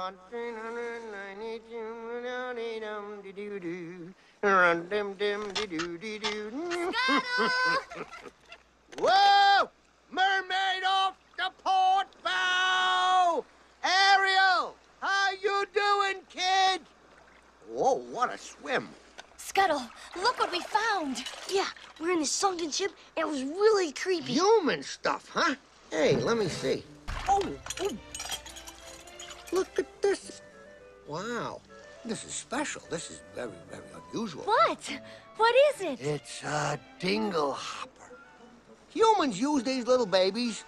Whoa! Mermaid off the port bow! Ariel! How you doing, kid? Whoa, what a swim. Scuttle, look what we found. Yeah, we're in a sunken ship, and it was really creepy. Human stuff, huh? Hey, let me see. Oh. Look at this. Wow, this is special. This is very, very unusual. What? What is it? It's a dingle hopper. Humans use these little babies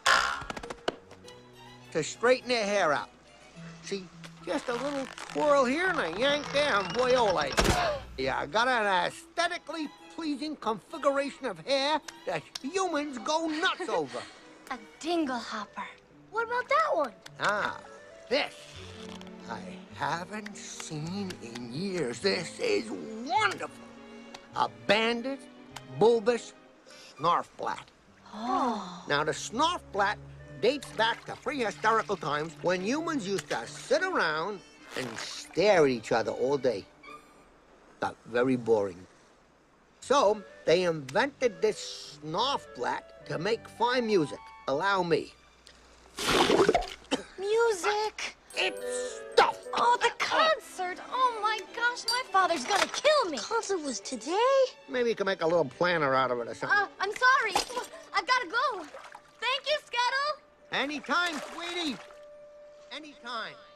to straighten their hair out. See, just a little twirl here and a yank there, and voila. Yeah, I got an aesthetically pleasing configuration of hair that humans go nuts over. A dingle hopper. What about that one? Ah, this I haven't seen in years. This is wonderful. A banded, bulbous snarfblat. Oh. Now, the snarfblat dates back to prehistorical times when humans used to sit around and stare at each other all day. Got very boring. So, they invented this snarfblat to make fine music. Allow me. Music. It's stuff. Oh, the concert. Oh, my gosh, my father's gonna kill me. Concert was today? Maybe you can make a little planner out of it or something. I'm sorry. I've gotta go. Thank you, Scuttle. Anytime, sweetie. Anytime.